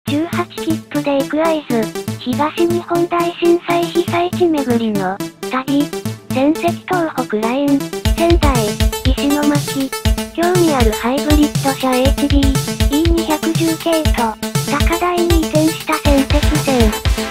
18切符で行く合図。東日本大震災被災地巡りの旅。仙石東北ライン。仙台、石巻。興味あるハイブリッド車 HB、E210 系と、高台に移転した仙石線。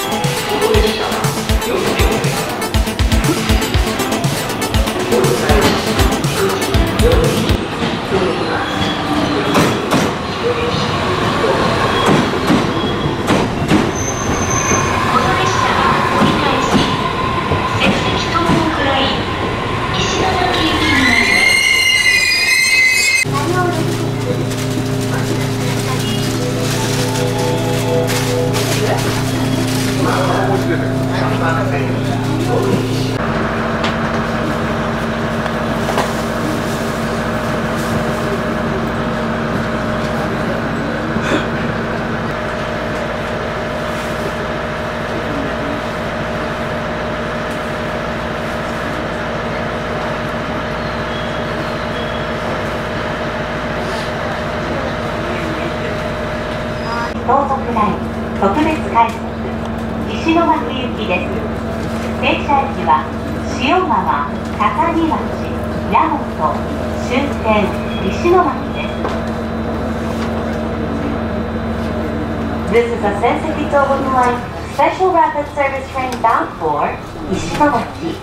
東北ライン特別快速石巻行きです。停車駅は塩川、高木町、大和、終点石巻です。This is a Senseki Tohoku Line special rapid service train bound for 石巻。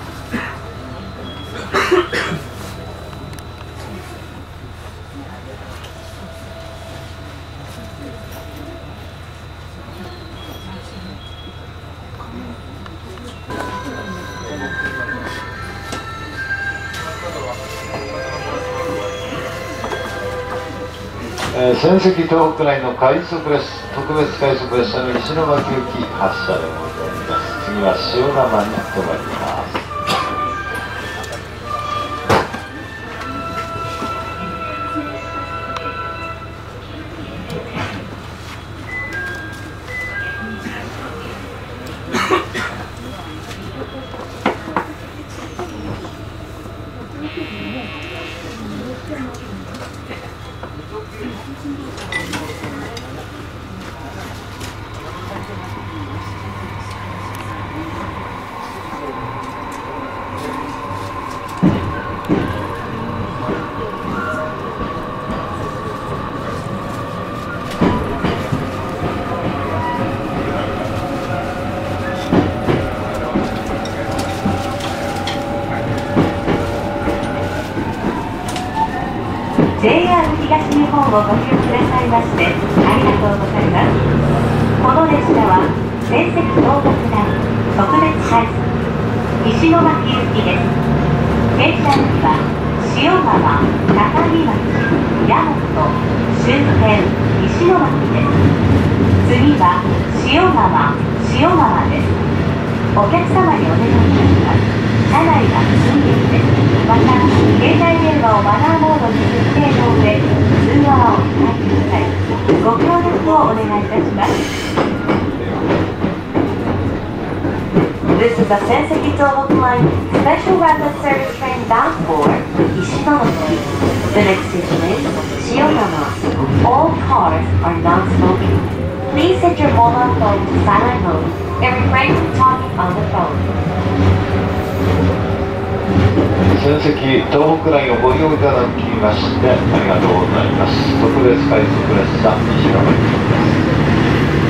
仙石東北ラインの快速列特別快速列車の石巻行き発車でございます。次は塩釜に停まります。 JR 東日本をご利用くださいましてありがとうございます。この列車は仙石東北ライン特別快速石巻行きです。停車駅は塩川、高木町、大和、終点石巻です。次は塩川です。お客様にお願いいたします。車内は不審です。また、携帯電話をマナーモードに設定の上、通話を控えてください。ご協力をお願いいたします。This is a Senseki Tohoku Line special rapid service train bound for Ishimaki. The next station is Shiogama. All cars are non-smoking. Please set your mobile phone to silent mode and refrain from talking on the phone. 仙石東北ラインをご利用いただきましてありがとうございます。特別快速列車石巻です。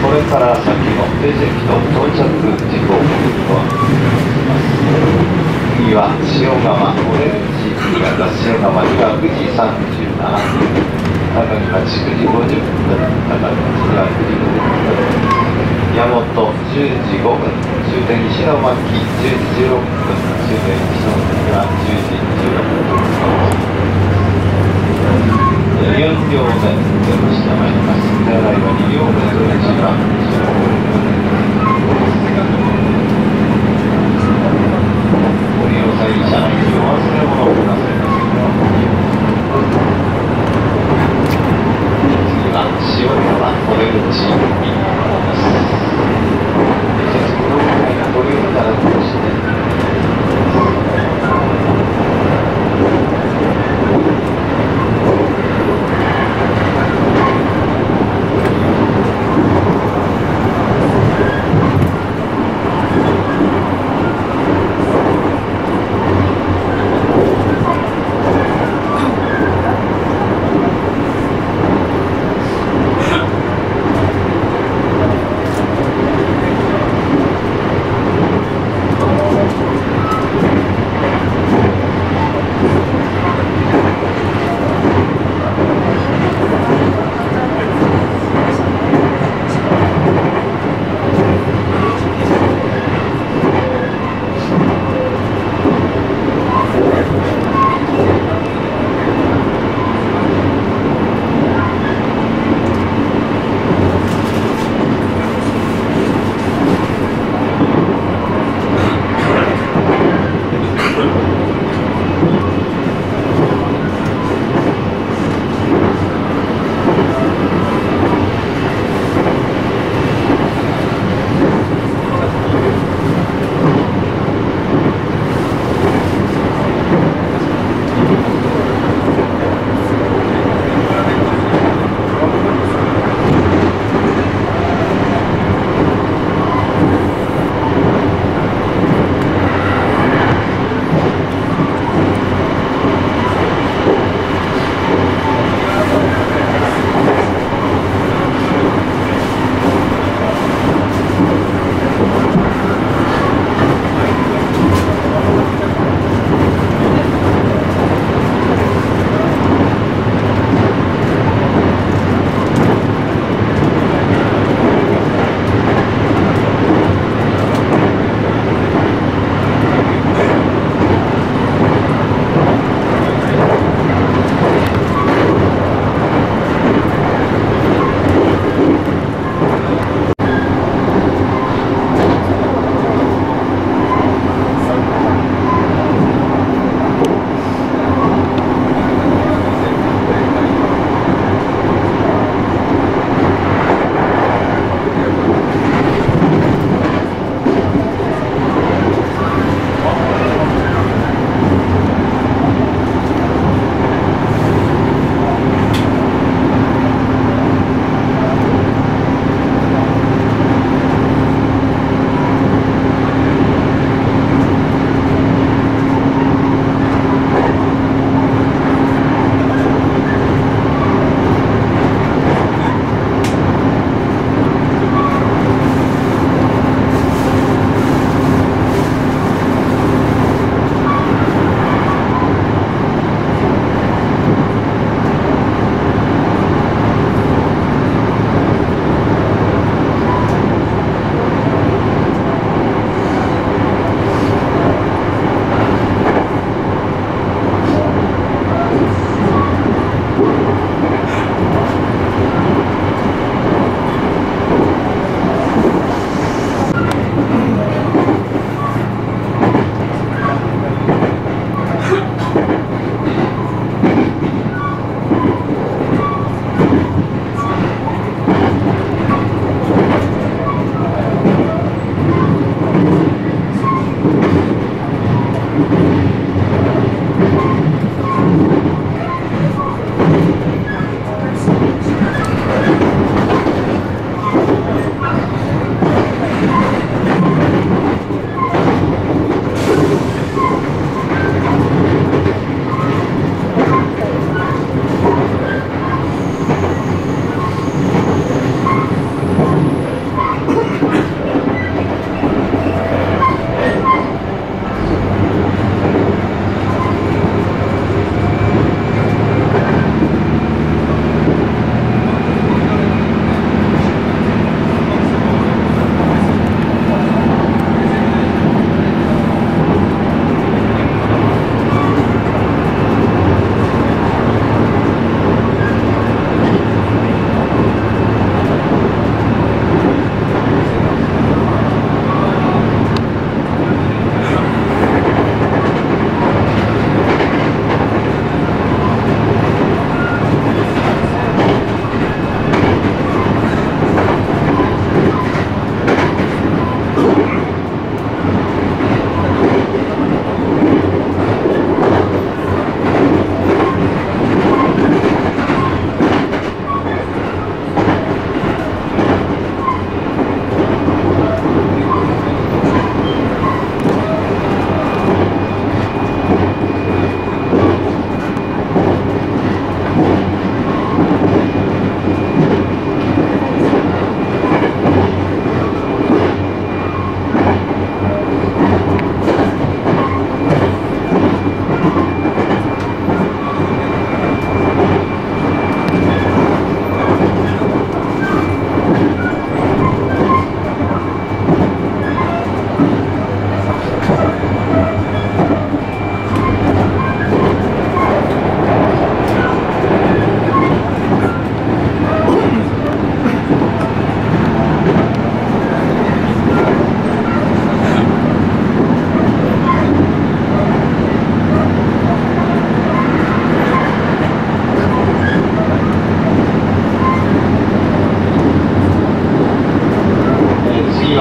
これから先の定石と到着時刻をお伝えします。次は塩釜オレンジ新潟塩釜には9時37分、高木町9時50分、高木町は9時50分、大和10時5分、終点石巻10時16分、終点石巻は10時16分。4両目出ましてまいります。手洗いは2両目と1番ご利用際に車内にお忘れ物をくださいませ。次は塩川オレンジです。ご利用いただきまして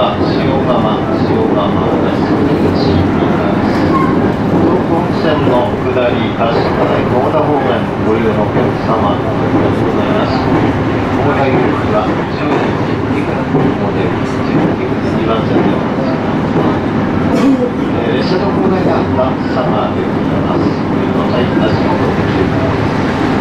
は塩釜です。東本線の下り川崎台小田方面ご利用のお客様ありがとうございます。大谷口は10時2分モデル12分2番線でお待ちください。列車の構内が段差がでございます。ご利用の際足元ご注意ください。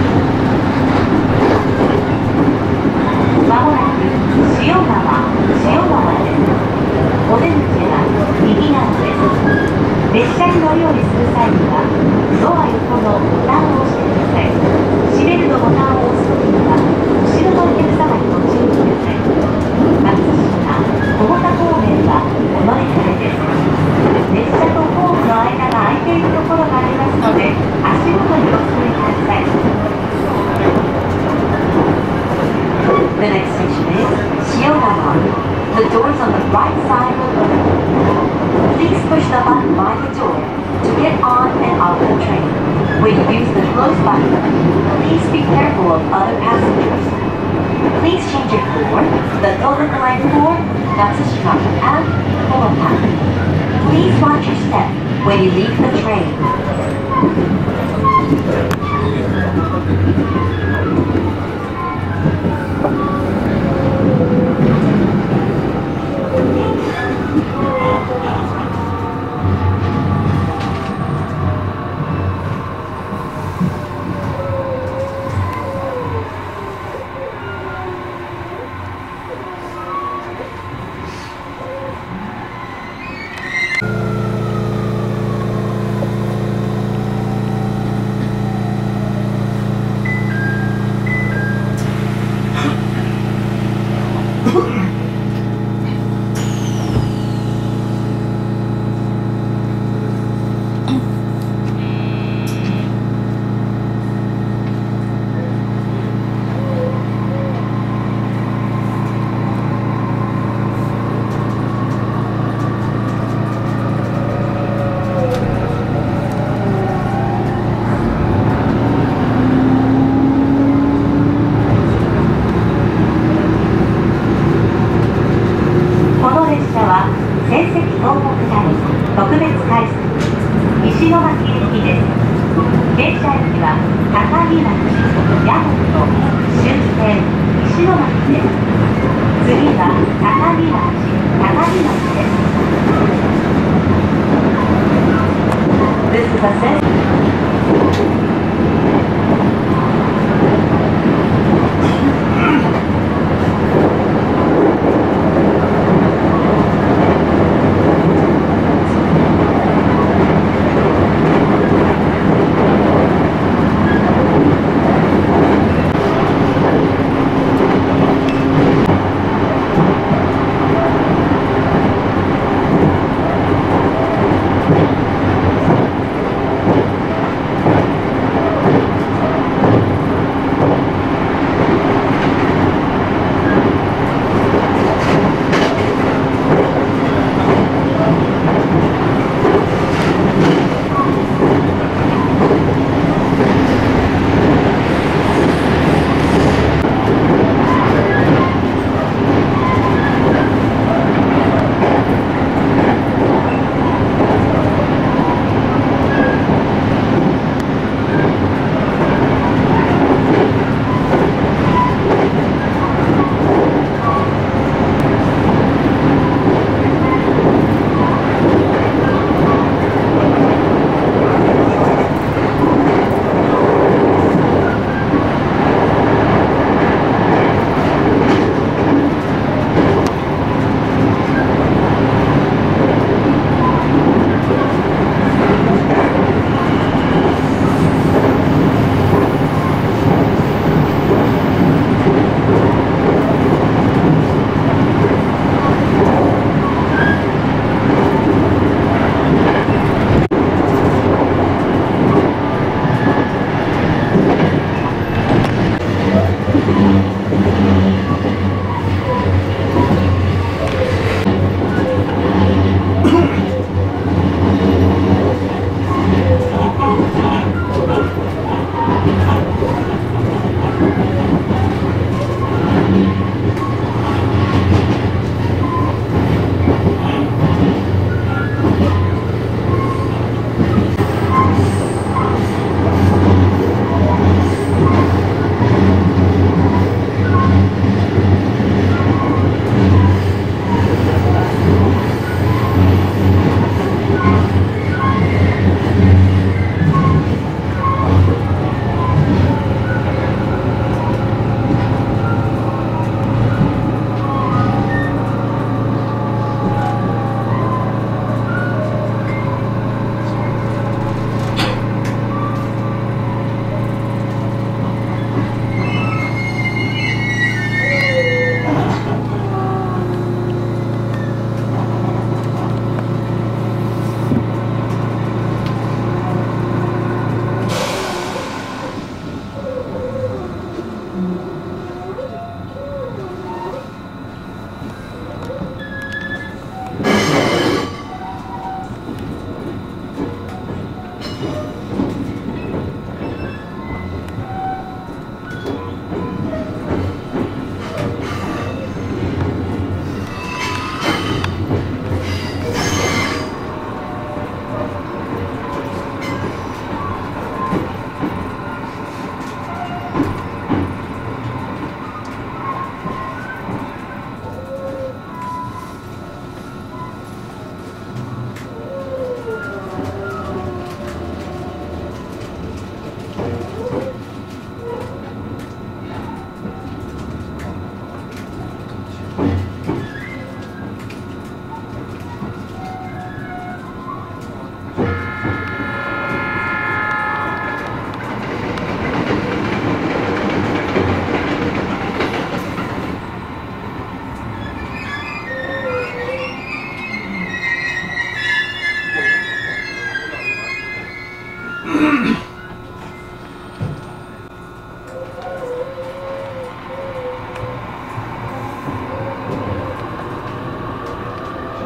まもなく塩川です。お出口は右側です。列車に乗り降りする際にはドア横のボタンを押してください。閉めるのボタンを押すときには後ろのお客様にご注意ください。松島小田方面はお乗り換えです。列車とホームの間が空いているところがありますので足元にお注意ください。The next station is Shiogawa. The doors on the right side will open. Please push the button by the door to get on and off the train. When you use the close button, please be careful of other passengers. Please change your floor, the Tohoku Line floor, Natsushima, and Konoha. Please watch your step when you leave the train.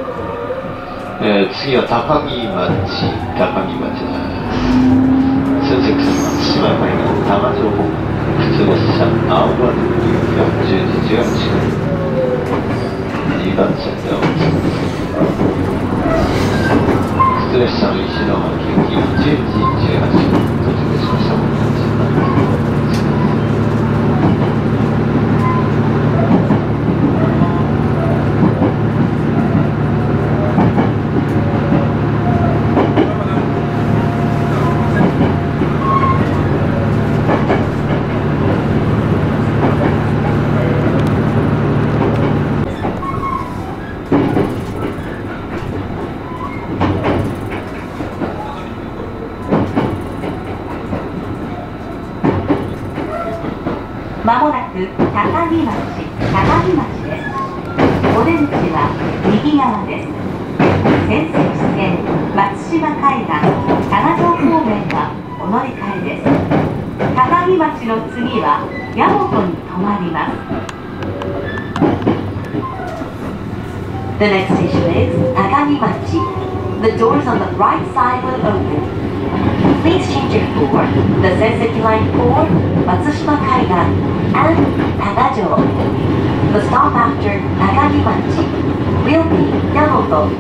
次は高木町です。仙石線松島海岸多摩城方面普通列車青葉の40時18分2番線でおり普通列車の石巻行き10時18分到着しました。 まもなく高木町です。お出口は右側です。仙石線松島海岸多摩城方面はお乗り換えです。高木町の次は矢本に停まります。The next station is Takagi-machi. The doors on the right side will open. Please change your for the Senseki Line for Matsushima Kaigan and Tagajo. The stop after Takagi-machi will be Yamato.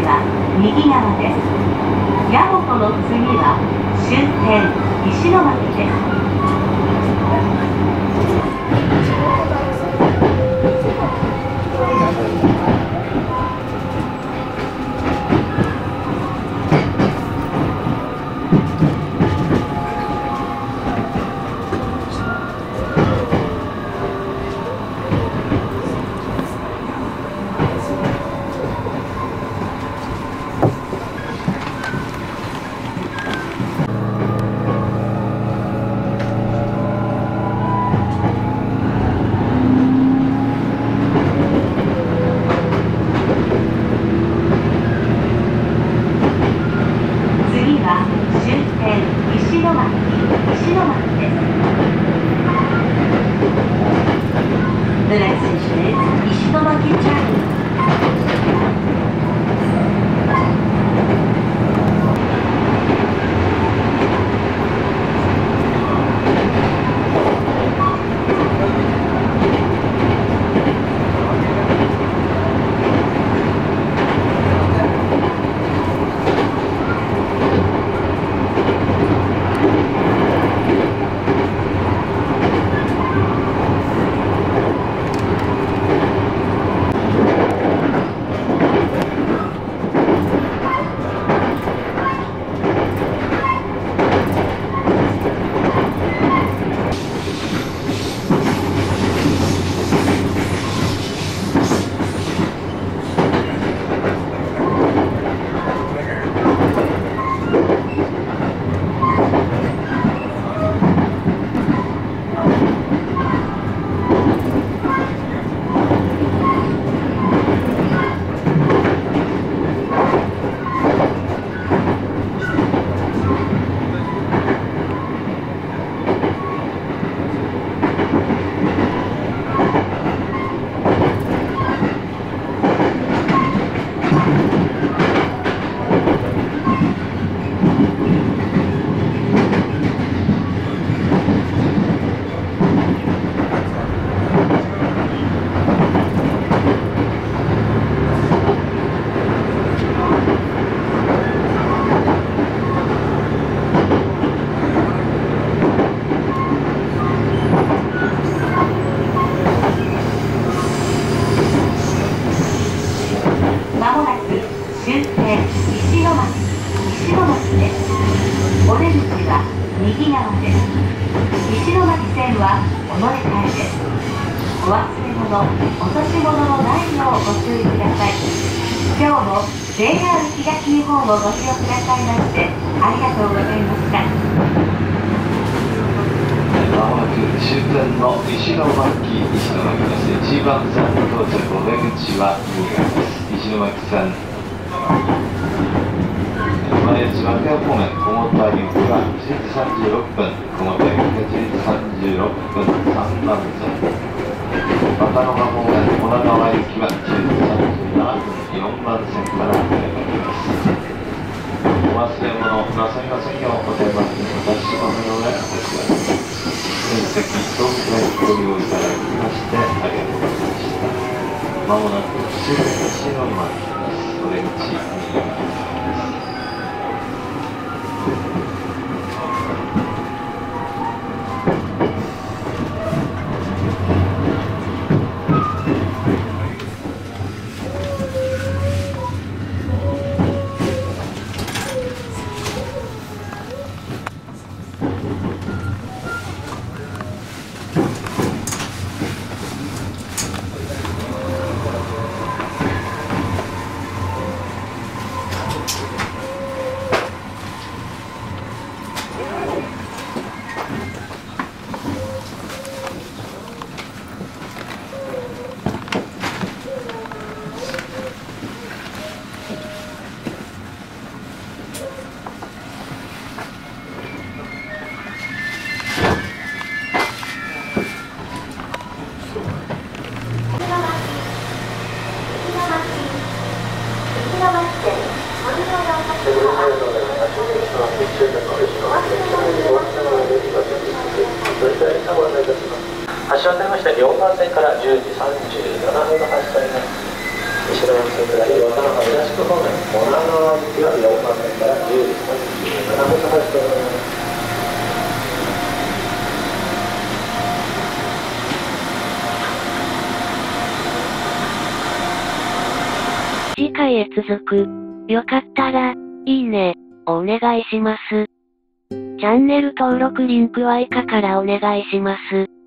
は右側です。大和の次は終点石巻です。 発車になりまして4番線から10時37分の発車になります。石巻線下り渡辺東区方面川行きは4番線から10時37分発しております。 次回へ続く。よかったら、いいね、をお願いします。チャンネル登録リンクは以下からお願いします。